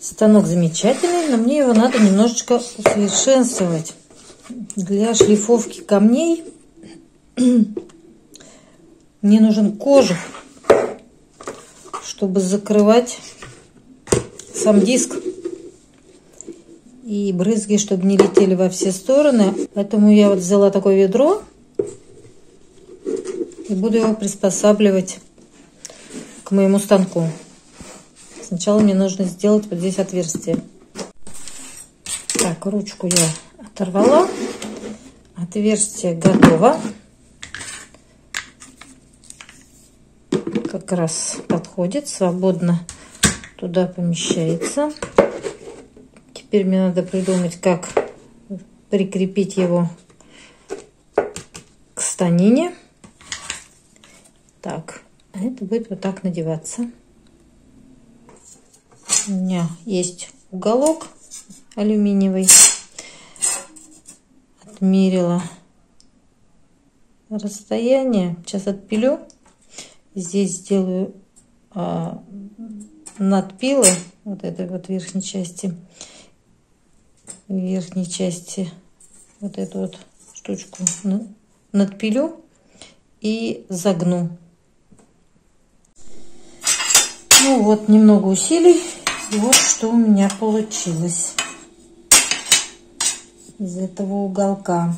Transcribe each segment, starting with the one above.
Станок замечательный, но мне его надо немножечко усовершенствовать. Для шлифовки камней мне нужен кожух, чтобы закрывать сам диск. И брызги, чтобы не летели во все стороны. Поэтому я вот взяла такое ведро и буду его приспосабливать к моему станку. Сначала мне нужно сделать вот здесь отверстие. Так, ручку я оторвала. Отверстие готово. Как раз подходит, свободно туда помещается. Теперь мне надо придумать, как прикрепить его к станине. Так, это будет вот так надеваться. У меня есть уголок алюминиевый. Отмерила расстояние. Сейчас отпилю. Здесь сделаю надпилы вот этой вот верхней части. Вот эту вот штучку надпилю и загну. Ну вот, немного усилий. И вот что у меня получилось из этого уголка.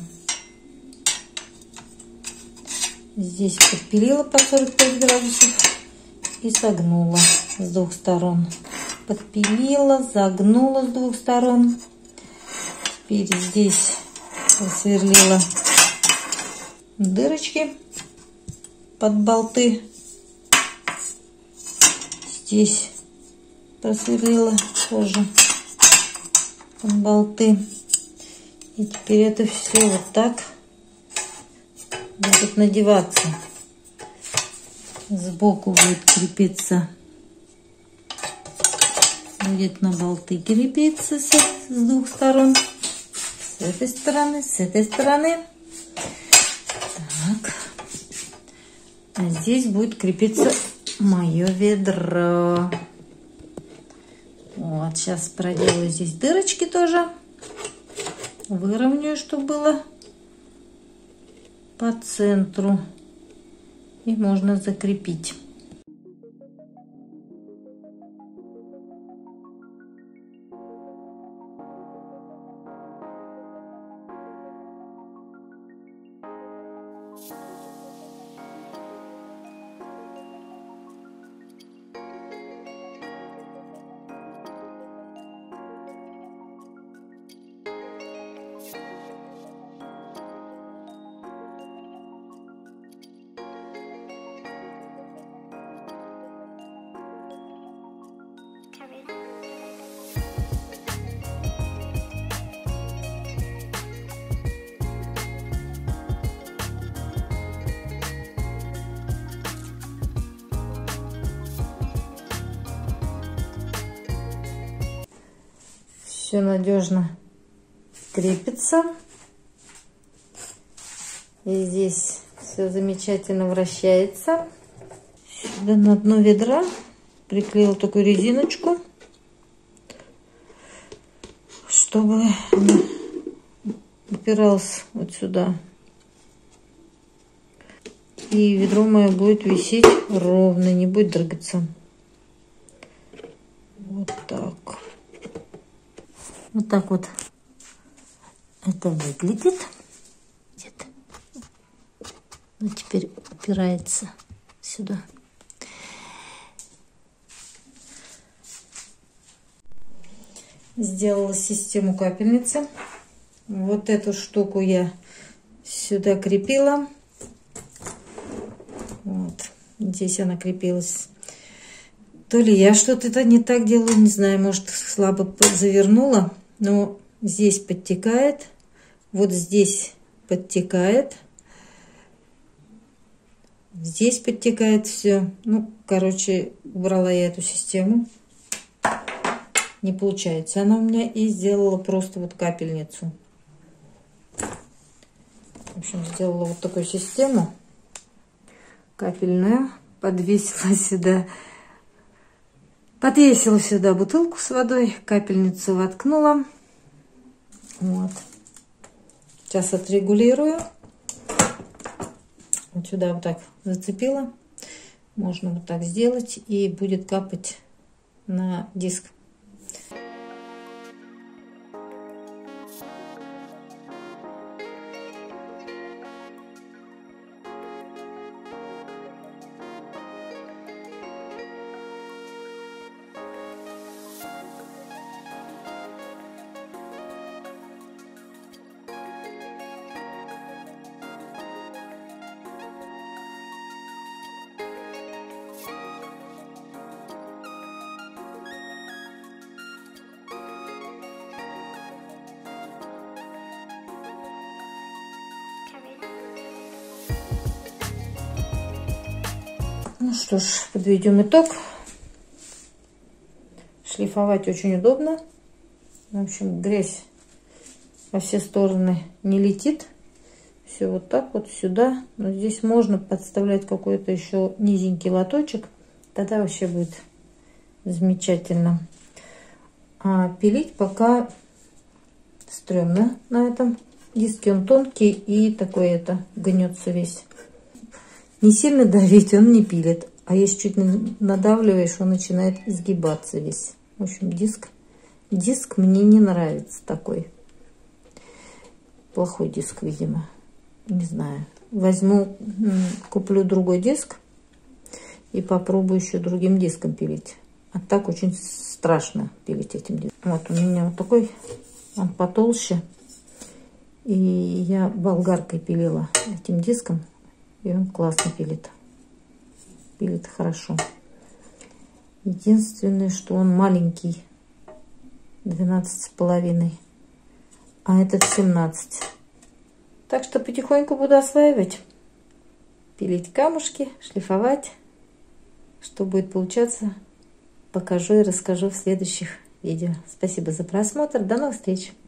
Здесь подпилила по 45 градусов и согнула с двух сторон. Подпилила, загнула с двух сторон. Теперь здесь просверлила дырочки под болты. Здесь просверлила тоже под болты. И теперь это все вот так будет надеваться. Сбоку будет крепиться, будет на болты крепиться с двух сторон. С этой стороны, с этой стороны. Так. А здесь будет крепиться мое ведро. Вот, сейчас проделаю здесь дырочки тоже. Выровняю, чтобы было по центру. И можно закрепить. Все надежно крепится. И здесь все замечательно вращается. Сюда на дно ведра приклеила такую резиночку, чтобы она упиралась вот сюда. И ведро мое будет висеть ровно, не будет дрыгаться. Вот так. Вот так вот это выглядит. Ну, теперь упирается сюда. Сделала систему капельницы. Вот эту штуку я сюда крепила. Вот. Здесь она крепилась. То ли я что-то не так делаю, не знаю, может, слабо завернула. Но здесь подтекает. Вот здесь подтекает. Здесь подтекает все. Ну, короче, убрала я эту систему. Не получается она у меня. И сделала просто вот капельницу. В общем, сделала вот такую систему капельную. Подвесила сюда Подвесила сюда бутылку с водой, капельницу воткнула. Вот. Сейчас отрегулирую. Вот сюда вот так зацепила. Можно вот так сделать, и будет капать на диск. Ну что ж, подведем итог. Шлифовать очень удобно. В общем, грязь во все стороны не летит. Все вот так вот сюда. Но здесь можно подставлять какой-то еще низенький лоточек. Тогда вообще будет замечательно. А пилить пока стрёмно на этом диске. Он тонкий и такой гнется весь. Не сильно давить, он не пилит. А если чуть надавливаешь, он начинает изгибаться весь. В общем, диск мне не нравится такой. Плохой диск, видимо. Не знаю. Возьму, куплю другой диск и попробую еще другим диском пилить. А так очень страшно пилить этим диском. Вот у меня вот такой, он потолще. И я болгаркой пилила этим диском. И он классно пилит. Пилит хорошо. Единственное, что он маленький. 12,5. А этот 17. Так что потихоньку буду осваивать. Пилить камушки, шлифовать. Что будет получаться, покажу и расскажу в следующих видео. Спасибо за просмотр. До новых встреч!